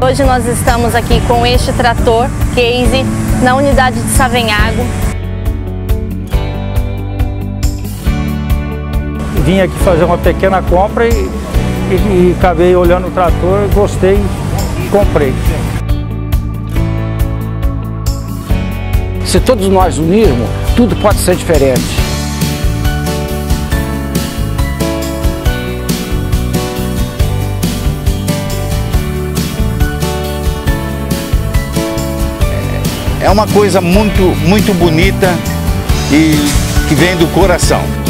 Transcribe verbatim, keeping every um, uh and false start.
Hoje nós estamos aqui com este trator Case na unidade de Savenhago. Vim aqui fazer uma pequena compra e, e, e acabei olhando o trator, gostei e comprei. Se todos nós unirmos, tudo pode ser diferente. É uma coisa muito, muito bonita e que vem do coração.